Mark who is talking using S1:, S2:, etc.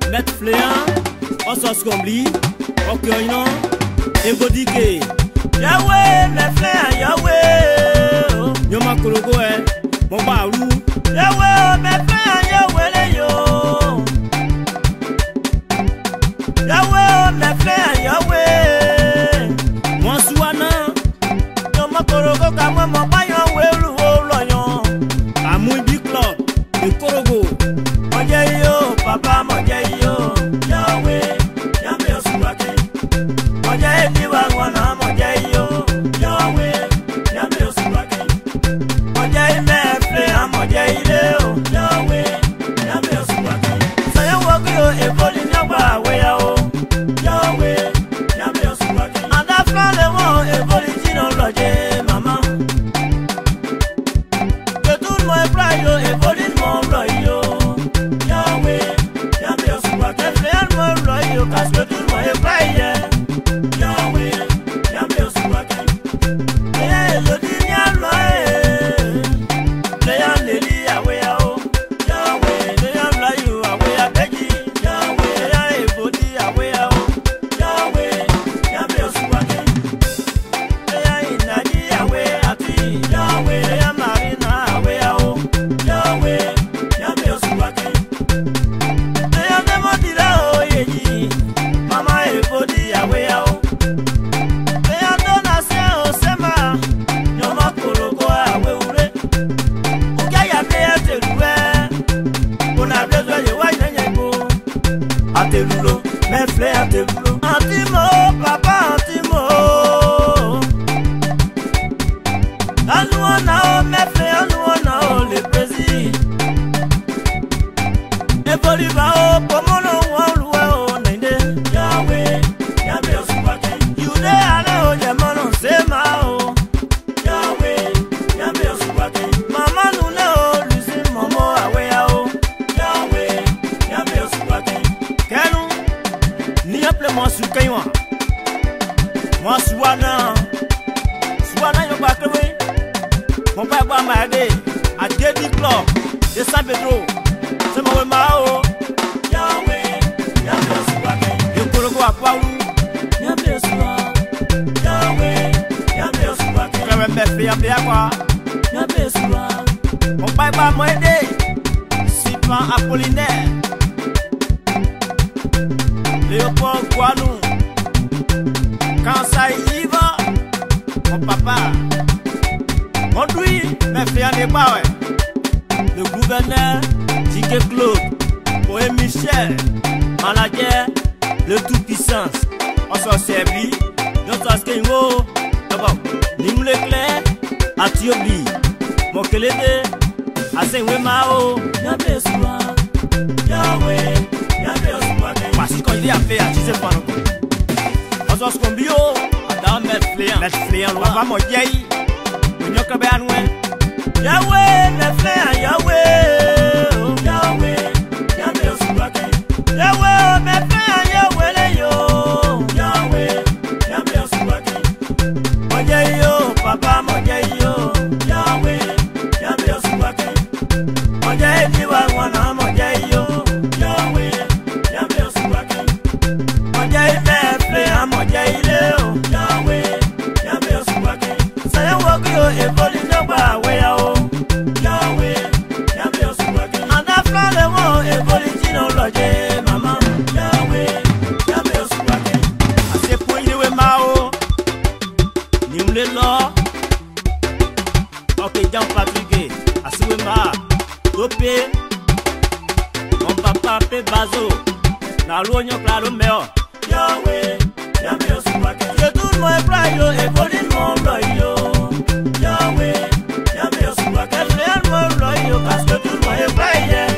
S1: Maître Flean, on s'en scombli, ok non, et Godike. Yahweh, mes frères, Yahweh. Yoma Kologo, mon baou. Yahweh, mes frères, Yahweh, yo. Yahweh, mes frères, Yahweh. Mon souana, Yoma Kologo, comme mon baillon, Yahweh, Amoui Big Club, de Kologo. Mojeyo, papa, Mojeyo, Yahweh, Yahweh, Subaki. Mojeyo, Diwana, Mojeyo, Yahweh, Yahweh, Subaki. Mojeyo, Mefle, Mojeyo, Yahweh, Yahweh, Subaki. Saya Wakio, Eboli, Yahweh, Yahweh, Yahweh, Subaki. And after the war, Eboli, Gino, Roger, Mama. Que tout le monde plaît, Eboli, mon royo. Parce que tout le monde est payé. Yahweh, Yahweh, Subaki. Et le diable, Léon Léli, Yahweh, Yahweh, Léon Laïou, Yahweh, Beji, Yahweh, Léon Ebodi, Yahweh, Yahweh, Yahweh, Subaki. Léon Inadi, Yahweh, Ati, Yahweh, Léon Marina, Yahweh, Yahweh, Yahweh, Subaki. Léon Demodila, Yeji. Mama ebodi yawe yao. Eya dona se o sema. Nyoma korogo awe ure. Uga ya playa teluwe. Bona blezo ye wa nyenyengo. Atelulo, me fle atelulo. Antimo, papa antimo. Anuona o me fle anuona o le prezi. Eboli ba o pomono wa luwe o. Yahweh, Yahweh, Subaki. You there, no, Yamano, Semao. Yahweh, Yahweh, Subaki. Mama, no, no, listen, Momo, away, Yahweh, Yahweh, Subaki. Kenu, ni appelez moi sous Kaywa. Moi, Suana, yo bakwe. Mon père va m'aider à David Club de San Pedro. C'est mon mao. Yahweh, Yahweh, Subaki. Yahweh, Yahweh, Subaki. Yahweh, Subaki. Mon père va m'aider. Sipan Apollinaire. Léopold Guanou. Kansai Iva. Mon papa. Mon douille, mes frères n'est pas, le gouverneur, J.K. Claude. Poème Michel. Manager. Le tout-puissance, on s'en servit, nous t'en skengo, d'abord, Nim Leclerc, à Thiobli, mon kelede, à Saint-Wemao, Yahweh, Yahweh, Yahweh, parce qu'on dit à faire, à Djisséa Sibableê. On s'en scombio, dans Maître Flean, on va mon vieille, on y a qu'à bien, Yahweh, mes frères, Yahweh, Yahweh, Yahweh, Subaki. Yahweh, mes frères, Yahweh, Yahweh, Yahweh, Subaki. Mojeyo, papa, Mojeyo, Yahweh, Yahweh, Subaki. Mojeyo, Diwana, Mojeyo, Yahweh, Yahweh, Subaki. Mojeyo, Mefle, Mojeyo, Yahweh, Yahweh, Subaki. Saya Wakio, Eboli, Yahweh, Yahweh, Yahweh, Subaki. And after the war, Eboli, Gino, Roger. Ok, Jean Patrick, Asiwema, Topé, mon papa Pe Bazo, na l'oignon plat le meilleur. Yahweh, Yahweh, Subaki. Que tout le monde plaît, yo, et Pauline mon royo. Yahweh, Yahweh, Subaki. Réellement royo, parce que tout le monde est plaît.